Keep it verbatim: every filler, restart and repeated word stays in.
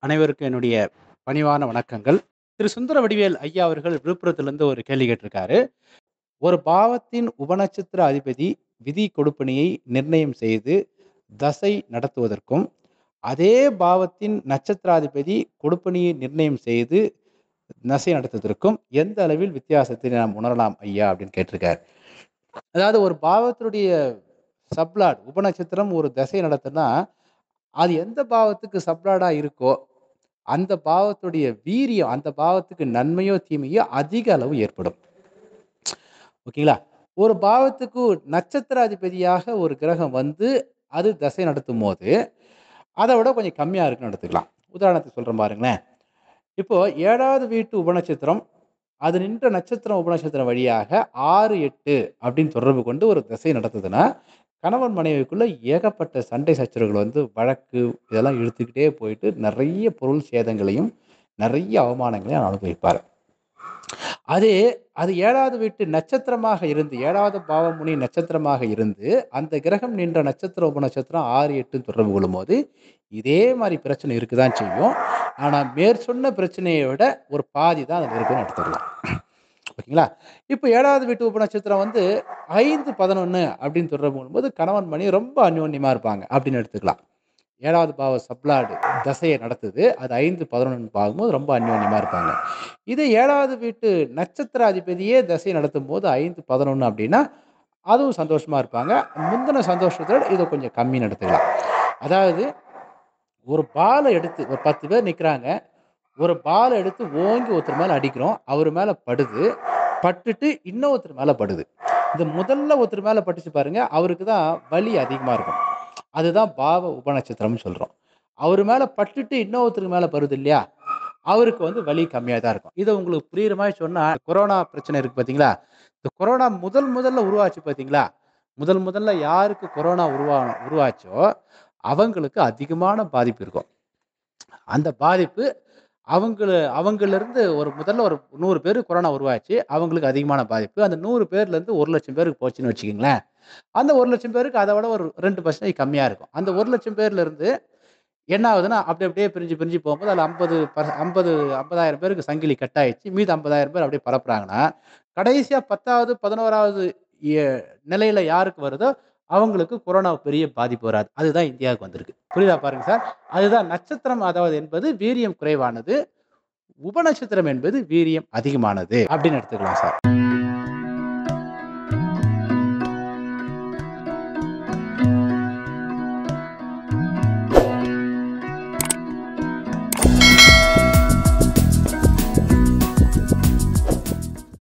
அனைவருக்கும் என்னுடைய பணிவான வணக்கங்கள். திரு சுந்தர வடிவேல் ஐயா அவர்கள் விழுப்புரத்திலிருந்து ஒரு கேள்வி கேட்டிருக்காரு. ஒரு பாவத்தின் உபநட்சத்திர அதிபதி விதி கொடுப்பினையை நிர்ணயம் செய்து தசை நடத்துவதற்கும், அதே பாவத்தின் நட்சத்திராதிபதி கொடுப்பினையை நிர்ணயம் செய்து தசை நடத்துவதற்கும் எந்த அளவில் வித்தியாசத்தை நாம் உணரலாம் ஐயா? அப்படின்னு கேட்டிருக்கார். அதாவது ஒரு பாவத்தினுடைய சப்ளாட் உபநட்சத்திரம் ஒரு தசை நடத்துனா, அது எந்த பாவத்துக்கு சப்ளாடா இருக்கோ அந்த பாவத்துடைய வீரியம், அந்த பாவத்துக்கு நன்மையோ, தீமையோ அதிக அளவு ஏற்படும். ஓகேங்களா? ஒரு பாவத்துக்கு நட்சத்திராதிபதியாக ஒரு கிரகம் வந்து, அது தசை நடத்தும்போது, அத விட கொஞ்சம் கம்மியா இருக்குன்னு எடுத்துக்கலாம். உதாரணத்துக்கு சொல்றேன் பாருங்களேன். இப்போ ஏழாவது வீட்டு உபநட்சத்திரம், அது நின்ற நட்சத்திரம் உபநட்சத்திரம் வழியாக ஆறு, எட்டு அப்படின்னு தொடர்பு கொண்டு ஒரு திசை நடத்துதுன்னா, கணவன் மனைவிக்குள்ள ஏகப்பட்ட சண்டை சச்சரவுகள் வந்து வழக்கு இதெல்லாம் இழுத்துக்கிட்டே போயிட்டு நெறைய பொருள் சேதங்களையும், நெறைய அவமானங்களையும் அனுபவிப்பார். அதே அது ஏழாவது வீட்டு நட்சத்திரமாக இருந்து ஏழாவது பாவமுனி நட்சத்திரமாக இருந்து, அந்த கிரகம் நின்ற நட்சத்திரம் உபநட்சத்திரம் ஆறு, எட்டு தொடர்பு கொள்ளும்போது, இதே மாரி பிரச்சனை இருக்கதான் செய்யும். ஆனா, மேற்சொன்ன பிரச்சனைய விட ஒரு பாதி தான் அதுல இருக்குன்னு எடுத்துக்கலாம். ஓகேங்களா? இப்ப ஏழாவது வீட்டு உபநட்சத்திரம் வந்து ஐந்து, பதினொன்று அப்படின்னு தொடர்பு கொள்ளும்போது, கணவன் மனைவி ரொம்ப அந்யோன்யமா இருப்பாங்க அப்படின்னு எடுத்துக்கலாம். ஏழாவது பாவ சப்ளாடு தசைய நடத்துது. அது ஐந்து, பதினொன்று பார்க்கும்போது ரொம்ப அந்யோன்யமா இருப்பாங்க. இதே ஏழாவது வீட்டு நட்சத்திர அதிபதியே தசை நடத்தும்போது ஐந்து, பதினொன்று அப்படின்னா, அதுவும் சந்தோஷமா இருப்பாங்க. முந்தின சந்தோஷத்த விட இத கொஞ்சம் கம்மின்னு எடுத்துக்கலாம். அதாவது ஒரு பால எடுத்து ஒரு பத்து பேர் நிக்கிறாங்க. ஒரு பால எடுத்து ஓங்கி ஒருத்தர் மேல அடிக்கிறோம். அவரு மேல படுது. பட்டுட்டு இன்னொருத்தர் மேல படுது. இந்த முதல்ல ஒருத்தர் மேல பட்டுச்சு பாருங்க, அவருக்கு தான் வலி அதிகமா இருக்கும். அதுதான் பாவ உபநட்சத்திரம்னு சொல்றோம். அவரு மேல பட்டுட்டு இன்னொருத்தருக்கு மேல படுது இல்லையா? அவருக்கு வந்து வலி கம்மியா தான் இருக்கும். இத உங்களுக்கு புரியிற மாரி சொன்னா, கொரோனா பிரச்சனை இருக்கு பார்த்தீங்களா? இந்த கொரோனா முதல் முதல்ல உருவாச்சு பார்த்தீங்களா? முதல் முதல்ல யாருக்கு கொரோனா உருவா உருவாச்சோ, அவங்களுக்கு அதிகமான பாதிப்பு இருக்கும். அந்த பாதிப்பு அவங்கள அவங்கலருந்து ஒரு முதல்ல ஒரு நூறு பேருக்கு கொரோனா உருவாச்சு. அவங்களுக்கு அதிகமான பாதிப்பு. அந்த நூறு பேர்லருந்து ஒரு லட்சம் பேருக்கு போச்சுன்னு வச்சுக்கங்களேன். அந்த ஒரு லட்சம் பேருக்கு அத விட ஒரு ரெண்டு சதவீதம் கம்மியா இருக்கும். அந்த ஒரு லட்சம் பேர்லருந்து என்ன ஆகுதுன்னா, அப்படி அப்படியே பிரிஞ்சு பிரிஞ்சு போகும்போது அதுல ஐம்பது ப ஐம்பது ஐம்பதாயிரம் பேருக்கு சங்கிலி கட் ஆயிடுச்சு. மீதி ஐம்பதாயிரம் பேர் அப்படியே பரப்புறாங்கன்னா, கடைசியா பத்தாவது, பதினொன்றாவது எ நிலையில யாருக்கு வருதோ, அவங்களுக்கு கொரோனா பெரிய பாதிப்பு வராது. அதுதான் இந்தியாவுக்கு வந்திருக்கு. புரியுதா பாருங்க சார். அதுதான் நட்சத்திரம் அதாவது என்பது வீரியம் குறைவானது. உபநட்சத்திரம் என்பது வீரியம் அதிகமானது அப்படின்னு எடுத்துக்கலாம் சார்.